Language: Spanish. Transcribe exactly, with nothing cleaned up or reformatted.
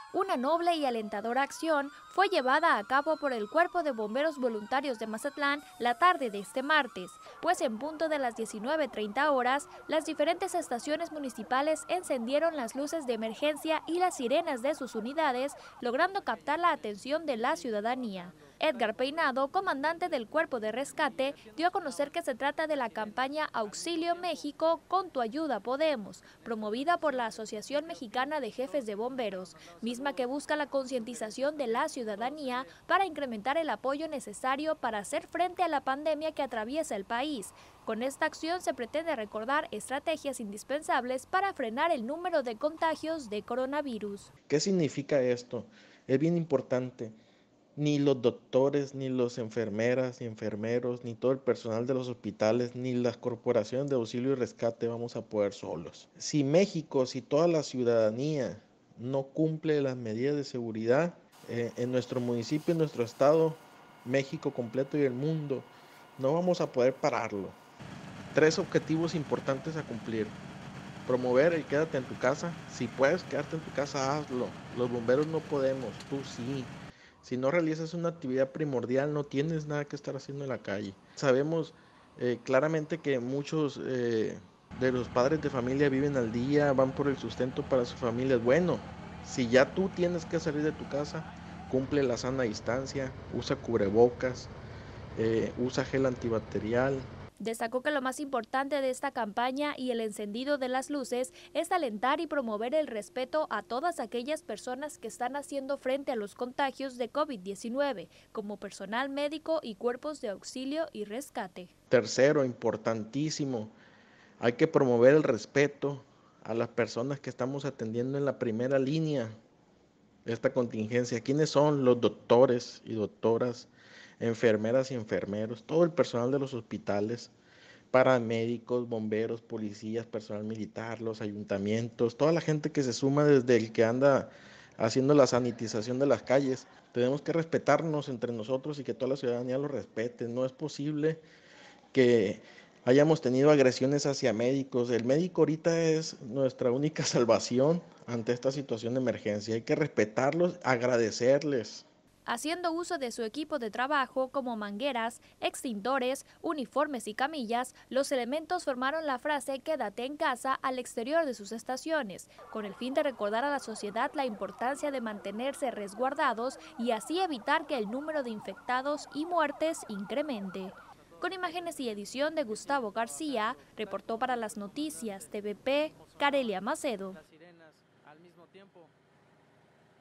Una noble y alentadora acción fue llevada a cabo por el Cuerpo de Bomberos Voluntarios de Mazatlán la tarde de este martes, pues en punto de las diecinueve treinta horas, las diferentes estaciones municipales encendieron las luces de emergencia y las sirenas de sus unidades, logrando captar la atención de la ciudadanía. Edgar Peinado, comandante del Cuerpo de Rescate, dio a conocer que se trata de la campaña Auxilio México, con tu ayuda podemos, promovida por la Asociación Mexicana de Jefes de Bomberos, misma que busca la concientización de la ciudadanía para incrementar el apoyo necesario para hacer frente a la pandemia que atraviesa el país. Con esta acción se pretende recordar estrategias indispensables para frenar el número de contagios de coronavirus. ¿Qué significa esto? Es bien importante. Ni los doctores, ni las enfermeras, ni enfermeros, ni todo el personal de los hospitales, ni las corporaciones de auxilio y rescate vamos a poder solos. Si México, si toda la ciudadanía no cumple las medidas de seguridad, eh, en nuestro municipio, en nuestro estado, México completo y el mundo, no vamos a poder pararlo. Tres objetivos importantes a cumplir. Promover el quédate en tu casa. Si puedes quedarte en tu casa, hazlo. Los bomberos no podemos, tú sí. Si no realizas una actividad primordial, no tienes nada que estar haciendo en la calle. Sabemos eh, claramente que muchos eh, de los padres de familia viven al día, van por el sustento para su familia. Bueno, si ya tú tienes que salir de tu casa, cumple la sana distancia, usa cubrebocas, eh, usa gel antibacterial. Destacó que lo más importante de esta campaña y el encendido de las luces es alentar y promover el respeto a todas aquellas personas que están haciendo frente a los contagios de COVID diecinueve, como personal médico y cuerpos de auxilio y rescate. Tercero, importantísimo, hay que promover el respeto a las personas que estamos atendiendo en la primera línea de esta contingencia. ¿Quiénes son? Los doctores y doctoras, enfermeras y enfermeros, todo el personal de los hospitales, paramédicos, bomberos, policías, personal militar, los ayuntamientos, toda la gente que se suma desde el que anda haciendo la sanitización de las calles. Tenemos que respetarnos entre nosotros y que toda la ciudadanía lo respete. No es posible que hayamos tenido agresiones hacia médicos. El médico ahorita es nuestra única salvación ante esta situación de emergencia. Hay que respetarlos, agradecerles. Haciendo uso de su equipo de trabajo como mangueras, extintores, uniformes y camillas, los elementos formaron la frase "Quédate en casa" al exterior de sus estaciones, con el fin de recordar a la sociedad la importancia de mantenerse resguardados y así evitar que el número de infectados y muertes incremente. Con imágenes y edición de Gustavo García, reportó para las noticias T V P, Carelia Macedo.